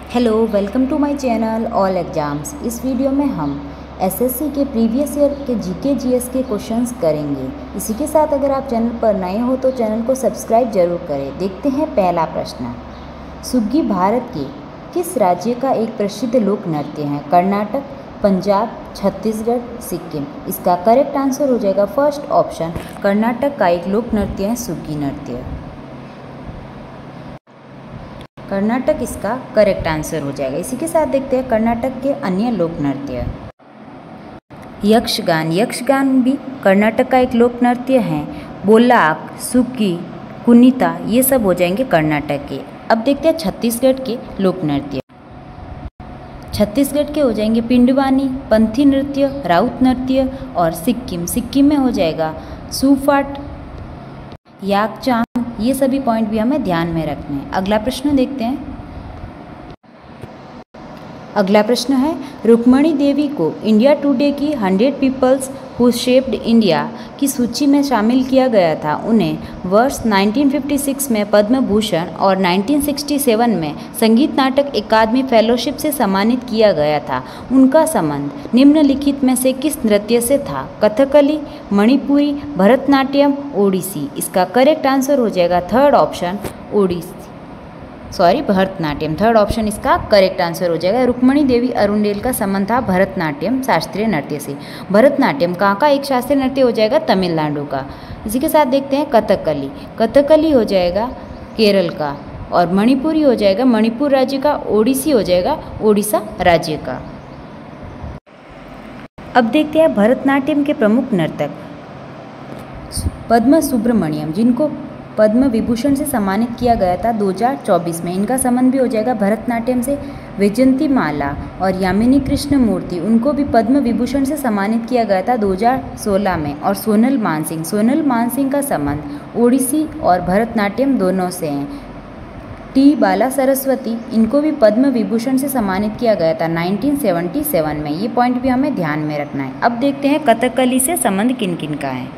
Hello, welcome to my channel all exams. इस video में हम एसएससी के प्रीवियस ईयर के जीके जीएस के क्वेश्चंस करेंगे। इसी के साथ अगर आप चैनल पर नए हो तो चैनल को सब्सक्राइब जरूर करें। देखते हैं पहला प्रश्न। सुग्गी भारत के किस राज्य का एक प्रसिद्ध लोक नृत्य है? कर्नाटक, पंजाब, छत्तीसगढ़, सिक्किम। इसका करेक्ट आंसर हो जाएगा फर्स्ट ऑप्शन, कर्नाटक का एक लोक नृत्य है सुग्गी नृत्य। कर्नाटक इसका करेक्ट आंसर हो जाएगा। इसी के साथ देखते हैं कर्नाटक के अन्य लोक नृत्य। यक्षगान, यक्षगान भी कर्नाटक का एक लोक नृत्य है। बोलाक, सुग्गी, कुनिता, ये सब हो जाएंगे कर्नाटक के। अब देखते हैं छत्तीसगढ़ के लोक नृत्य। छत्तीसगढ़ के हो जाएंगे पिंडवानी, पंथी नृत्य, राउत नृत्य और सिक्किम। सिक्किम में हो जाएगा सूफाट, याकचांग। ये सभी पॉइंट भी हमें ध्यान में रखने हैं। अगला प्रश्न देखते हैं। अगला प्रश्न है, रुक्मणी देवी को इंडिया टुडे की 100 पीपल्स हु शेप्ड इंडिया की सूची में शामिल किया गया था। उन्हें वर्ष 1956 में पद्म भूषण और 1967 में संगीत नाटक अकादमी फेलोशिप से सम्मानित किया गया था। उनका संबंध निम्नलिखित में से किस नृत्य से था? कथकली, मणिपुरी, भरतनाट्यम, ओडिसी। इसका करेक्ट आंसर हो जाएगा third option, Bharatanatyam. Third option इसका करेक्ट आंसर हो जाएगा। रुक्मणी देवी अरुंडेल का संबंध था भरतनाट्यम शास्त्रीय नृत्य से। भरतनाट्यम कहाँ का एक शास्त्रीय नृत्य हो जाएगा? तमिलनाडु का। इसी के साथ देखते हैं कथकली। कथकली हो जाएगा केरल का और मणिपुरी हो जाएगा मणिपुर राज्य का। ओडिसी हो जाएगा ओडिशा राज्य का। अब देखते हैं भरतनाट्यम के प्रमुख नर्तक पद्म सुब्रमण्यम, जिनको पद्म विभूषण से सम्मानित किया गया था 2024 में। इनका संबंध भी हो जाएगा भरतनाट्यम से। वैजयंती माला और यामिनी कृष्ण मूर्ति, उनको भी पद्म विभूषण से सम्मानित किया गया था 2016 में। और सोनल मानसिंह का संबंध ओडिसी और भरतनाट्यम दोनों से हैं। टी बाला सरस्वती, इनको भी पद्म विभूषण से सम्मानित किया गया था 1977 में। ये पॉइंट भी हमें ध्यान में रखना है। अब देखते हैं कथकली से संबंध किन किन का है।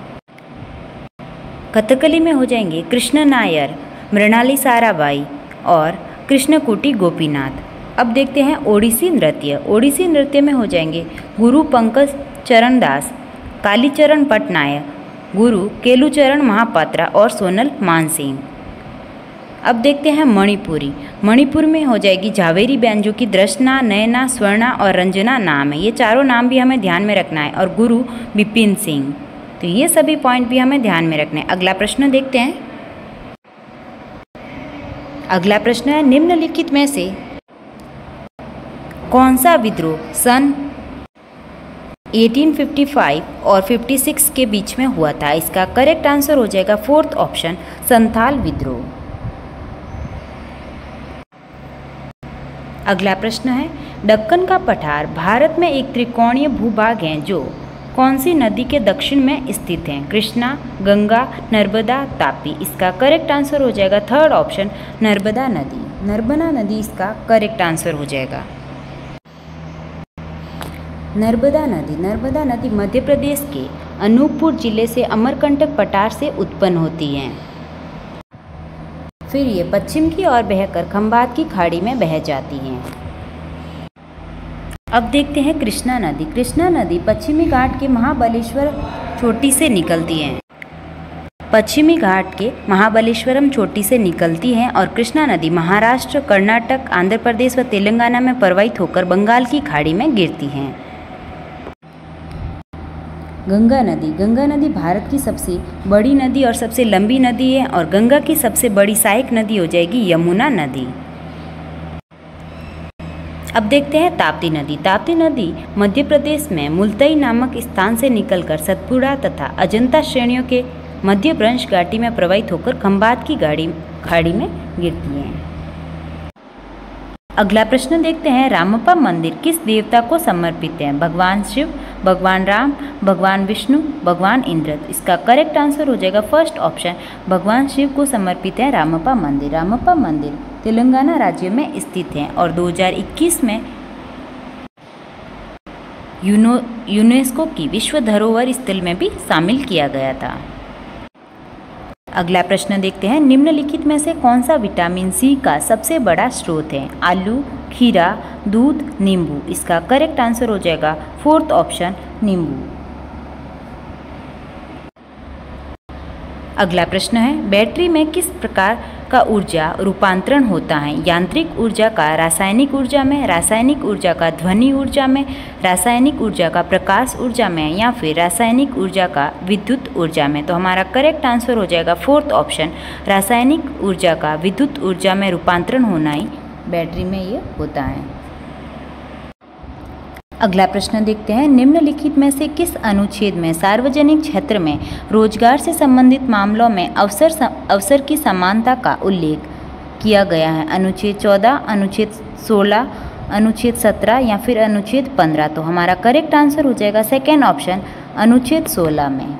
कथकली में हो जाएंगे कृष्ण नायर, मृणाली साराभाई और कृष्णकुटी गोपीनाथ। अब देखते हैं ओडिसी नृत्य। ओडिसी नृत्य में हो जाएंगे गुरु पंकज चरण दास, कालीचरण पटनायक, गुरु केलुचरण महापात्रा और सोनल मानसिंह। अब देखते हैं मणिपुरी। मणिपुर में हो जाएगी झावेरी बहन, जो कि दृष्णा, नयना, स्वर्णा और रंजना नाम है। ये चारों नाम भी हमें ध्यान में रखना है। और गुरु बिपिन सिंह। तो ये सभी पॉइंट भी हमें ध्यान में रखने हैं। अगला प्रश्न देखते हैं। अगला प्रश्न है, निम्नलिखित में से कौन सा विद्रोह सन 1855 और 56 के बीच में हुआ था? इसका करेक्ट आंसर हो जाएगा फोर्थ ऑप्शन, संथाल विद्रोह। अगला प्रश्न है, दक्कन का पठार भारत में एक त्रिकोणीय भूभाग है जो कौन सी नदी के दक्षिण में स्थित है? कृष्णा, गंगा, नर्मदा, तापी। इसका करेक्ट आंसर हो जाएगा थर्ड ऑप्शन, नर्मदा नदी। नर्मदा नदी इसका करेक्ट आंसर हो जाएगा। नर्मदा नदी मध्य प्रदेश के अनूपपुर जिले से अमरकंटक पठार से उत्पन्न होती है। फिर ये पश्चिम की ओर बहकर खंभात की खाड़ी में बह जाती हैं। अब देखते हैं कृष्णा नदी। कृष्णा नदी पश्चिमी घाट के महाबलेश्वर चोटी से निकलती है। पश्चिमी घाट के महाबलेश्वरम चोटी से निकलती है और कृष्णा नदी महाराष्ट्र, कर्नाटक, आंध्र प्रदेश व तेलंगाना में प्रवाहित होकर बंगाल की खाड़ी में गिरती हैं। गंगा नदी भारत की सबसे बड़ी नदी और सबसे लंबी नदी है। और गंगा की सबसे बड़ी सहायक नदी हो जाएगी यमुना नदी। अब देखते हैं ताप्ती नदी। ताप्ती नदी मध्य प्रदेश में मुल्तई नामक स्थान से निकलकर सतपुड़ा तथा अजंता श्रेणियों के मध्य भ्रंश घाटी में प्रवाहित होकर खंभात की खाड़ी में गिरती है। अगला प्रश्न देखते हैं, रामप्पा मंदिर किस देवता को समर्पित है? भगवान शिव, भगवान राम, भगवान विष्णु, भगवान इंद्र। इसका करेक्ट आंसर हो जाएगा फर्स्ट ऑप्शन, भगवान शिव को समर्पित है रामप्पा मंदिर। रामप्पा मंदिर तेलंगाना राज्य में स्थित है और 2021 में यूनेस्को की विश्व धरोहर स्थल में भी शामिल किया गया था। अगला प्रश्न देखते हैं, निम्नलिखित में से कौन सा विटामिन सी का सबसे बड़ा स्रोत है? आलू, खीरा, दूध, नींबू। इसका करेक्ट आंसर हो जाएगा फोर्थ ऑप्शन नींबू। अगला प्रश्न है, बैटरी में किस प्रकार का ऊर्जा रूपांतरण होता है? यांत्रिक ऊर्जा का रासायनिक ऊर्जा में, रासायनिक ऊर्जा का ध्वनि ऊर्जा में, रासायनिक ऊर्जा का प्रकाश ऊर्जा में, या फिर रासायनिक ऊर्जा का विद्युत ऊर्जा में। तो हमारा करेक्ट आंसर हो जाएगा फोर्थ ऑप्शन, रासायनिक ऊर्जा का विद्युत ऊर्जा में रूपांतरण होना ही बैटरी में ये होता है। अगला प्रश्न देखते हैं, निम्नलिखित में से किस अनुच्छेद में सार्वजनिक क्षेत्र में रोजगार से संबंधित मामलों में अवसर की समानता का उल्लेख किया गया है? अनुच्छेद 14, अनुच्छेद 16, अनुच्छेद 17 या फिर अनुच्छेद 15। तो हमारा करेक्ट आंसर हो जाएगा सेकेंड ऑप्शन, अनुच्छेद 16 में।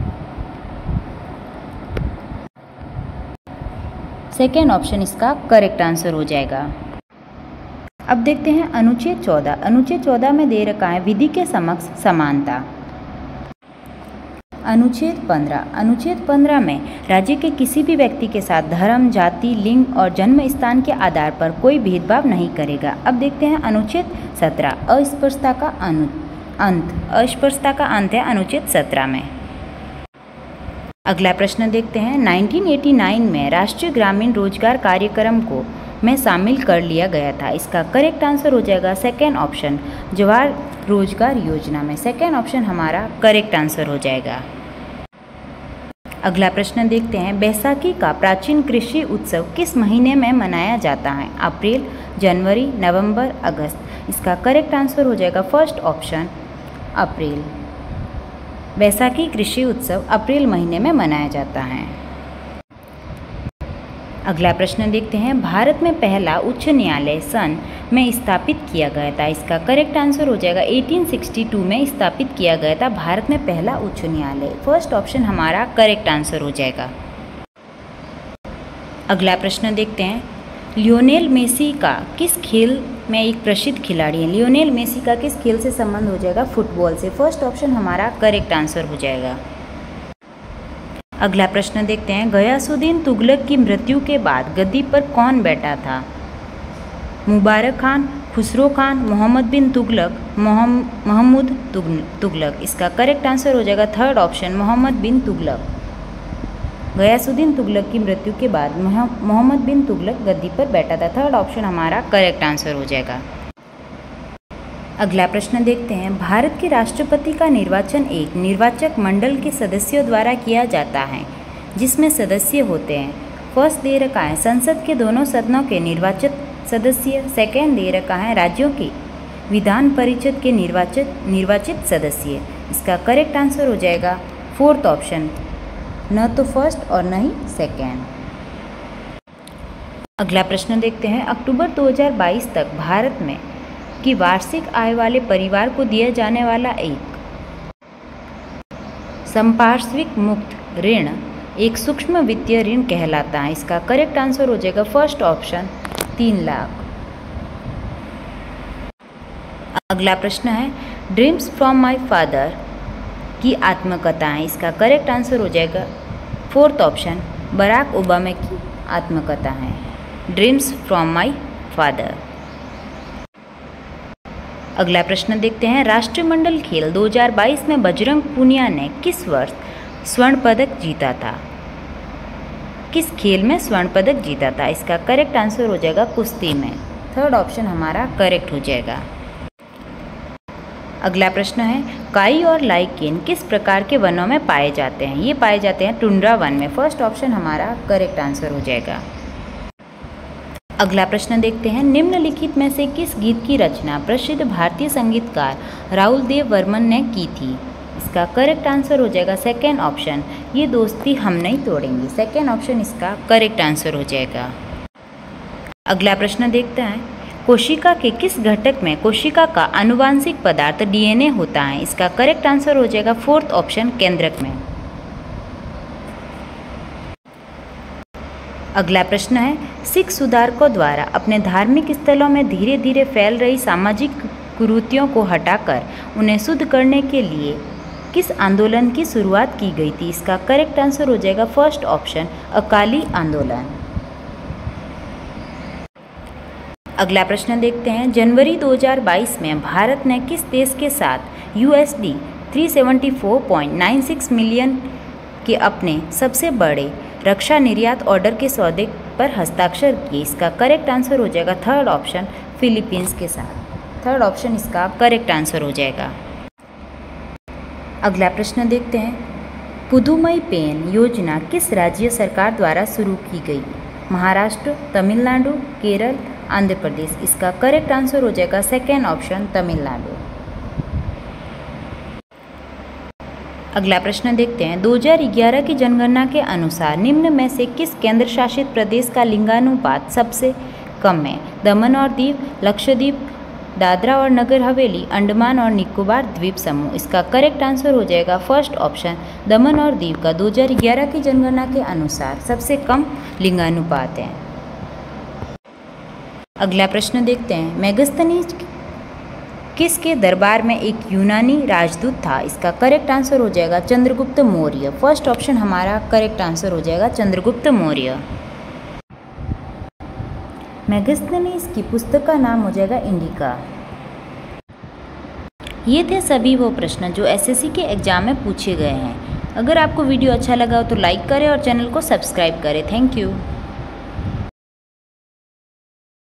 सेकेंड ऑप्शन इसका करेक्ट आंसर हो जाएगा। अब देखते हैं अनुच्छेद 14। अनुच्छेद 14 में दे रखा है विधि के समक्ष समानता। अनुच्छेद 15। अनुच्छेद 15 में राज्य के किसी भी व्यक्ति के साथ धर्म, जाति, लिंग और जन्म स्थान के आधार पर कोई भेदभाव नहीं करेगा। अब देखते हैं अनुच्छेद 17, अस्पृश्यता का अंत। अस्पृश्यता का अंत है अनुच्छेद 17 में। अगला प्रश्न देखते हैं, 1989 में राष्ट्रीय ग्रामीण रोजगार कार्यक्रम को में शामिल कर लिया गया था। इसका करेक्ट आंसर हो जाएगा सेकेंड ऑप्शन, जवाहर रोजगार योजना में। सेकेंड ऑप्शन हमारा करेक्ट आंसर हो जाएगा। अगला प्रश्न देखते हैं, बैसाखी का प्राचीन कृषि उत्सव किस महीने में मनाया जाता है? अप्रैल, जनवरी, नवंबर, अगस्त। इसका करेक्ट आंसर हो जाएगा फर्स्ट ऑप्शन, अप्रैल। बैसाखी कृषि उत्सव अप्रैल महीने में मनाया जाता है। अगला प्रश्न देखते हैं, भारत में पहला उच्च न्यायालय सन में स्थापित किया गया था। इसका करेक्ट आंसर हो जाएगा 1862 में स्थापित किया गया था भारत में पहला उच्च न्यायालय। फर्स्ट ऑप्शन हमारा करेक्ट आंसर हो जाएगा। अगला प्रश्न देखते हैं, लियोनेल मेसी का किस खेल में एक प्रसिद्ध खिलाड़ी है? लियोनेल मेसी का किस खेल से संबंध हो जाएगा? फुटबॉल से। फर्स्ट ऑप्शन हमारा करेक्ट आंसर हो जाएगा। अगला प्रश्न देखते हैं, गयासुद्दीन तुगलक की मृत्यु के बाद गद्दी पर कौन बैठा था? मुबारक खान, खुसरो खान, मोहम्मद बिन तुगलक, महमूद तुगलक। इसका करेक्ट आंसर हो जाएगा थर्ड ऑप्शन, मोहम्मद बिन तुगलक। गयासुद्दीन तुगलक की मृत्यु के बाद मोहम्मद बिन तुगलक गद्दी पर बैठा था। थर्ड ऑप्शन हमारा करेक्ट आंसर हो जाएगा। अगला प्रश्न देखते हैं, भारत के राष्ट्रपति का निर्वाचन एक निर्वाचक मंडल के सदस्यों द्वारा किया जाता है जिसमें सदस्य होते हैं। फर्स्ट दे रखा है संसद के दोनों सदनों के निर्वाचित सदस्य। सेकेंड दे रखा है राज्यों की विधान परिषद के निर्वाचित सदस्य। इसका करेक्ट आंसर हो जाएगा फोर्थ ऑप्शन, न तो फर्स्ट और न ही सेकेंड। अगला प्रश्न देखते हैं, अक्टूबर 2022 तक भारत में कि वार्षिक आय वाले परिवार को दिया जाने वाला एक संपार्श्विक मुक्त ऋण एक सूक्ष्म वित्तीय ऋण कहलाता है। इसका करेक्ट आंसर हो जाएगा फर्स्ट ऑप्शन, 3 लाख। अगला प्रश्न है, ड्रीम्स फ्रॉम माय फादर की आत्मकथा है। इसका करेक्ट आंसर हो जाएगा फोर्थ ऑप्शन, बराक ओबामा की आत्मकथा है, ड्रीम्स फ्रॉम माय फादर। अगला प्रश्न देखते हैं, राष्ट्रमंडल खेल 2022 में बजरंग पूनिया ने किस वर्ष स्वर्ण पदक जीता था? किस खेल में स्वर्ण पदक जीता था? इसका करेक्ट आंसर हो जाएगा कुश्ती में। थर्ड ऑप्शन हमारा करेक्ट हो जाएगा। अगला प्रश्न है, काई और लाइकेन किस प्रकार के वनों में पाए जाते हैं? ये पाए जाते हैं टुंड्रा वन में। फर्स्ट ऑप्शन हमारा करेक्ट आंसर हो जाएगा। अगला प्रश्न देखते हैं, निम्नलिखित में से किस गीत की रचना प्रसिद्ध भारतीय संगीतकार राहुल देव वर्मन ने की थी? इसका करेक्ट आंसर हो जाएगा सेकेंड ऑप्शन, ये दोस्ती हम नहीं तोड़ेंगे। सेकेंड ऑप्शन इसका करेक्ट आंसर हो जाएगा। अगला प्रश्न देखते हैं, कोशिका के किस घटक में कोशिका का आनुवांशिक पदार्थ डीएनए होता है? इसका करेक्ट आंसर हो जाएगा फोर्थ ऑप्शन, केंद्रक में। अगला प्रश्न है, सिख सुधारकों द्वारा अपने धार्मिक स्थलों में धीरे धीरे फैल रही सामाजिक कुरीतियों को हटाकर उन्हें शुद्ध करने के लिए किस आंदोलन की शुरुआत की गई थी? इसका करेक्ट आंसर हो जाएगा फर्स्ट ऑप्शन, अकाली आंदोलन। अगला प्रश्न देखते हैं, जनवरी 2022 में भारत ने किस देश के साथ USD 374.96 मिलियन के अपने सबसे बड़े रक्षा निर्यात ऑर्डर के सौदे पर हस्ताक्षर किए? इसका करेक्ट आंसर हो जाएगा थर्ड ऑप्शन, फिलीपींस के साथ। थर्ड ऑप्शन इसका करेक्ट आंसर हो जाएगा। अगला प्रश्न देखते हैं, पुदुमई पेन योजना किस राज्य सरकार द्वारा शुरू की गई? महाराष्ट्र, तमिलनाडु, केरल, आंध्र प्रदेश। इसका करेक्ट आंसर हो जाएगा सेकेंड ऑप्शन, तमिलनाडु। अगला प्रश्न देखते हैं, 2011 की जनगणना के अनुसार निम्न में से किस केंद्र शासित प्रदेश का लिंगानुपात सबसे कम है? दमन और दीव, लक्षद्वीप, दादरा और नगर हवेली, अंडमान और निकोबार द्वीप समूह। इसका करेक्ट आंसर हो जाएगा फर्स्ट ऑप्शन, दमन और दीव का 2011 की जनगणना के अनुसार सबसे कम लिंगानुपात है। अगला प्रश्न देखते हैं, मेगस्थनीज किसके दरबार में एक यूनानी राजदूत था? इसका करेक्ट आंसर हो जाएगा चंद्रगुप्त मौर्य। फर्स्ट ऑप्शन हमारा करेक्ट आंसर हो जाएगा चंद्रगुप्त मौर्य। मेगस्थनीज की पुस्तक का नाम हो जाएगा इंडिका। ये थे सभी वो प्रश्न जो SSC के एग्जाम में पूछे गए हैं। अगर आपको वीडियो अच्छा लगा हो तो लाइक करें और चैनल को सब्सक्राइब करें। Thank you.